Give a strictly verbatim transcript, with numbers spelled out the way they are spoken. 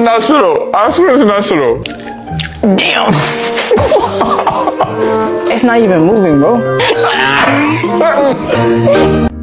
natural. I swear it's natural. Damn. It's not even moving, bro.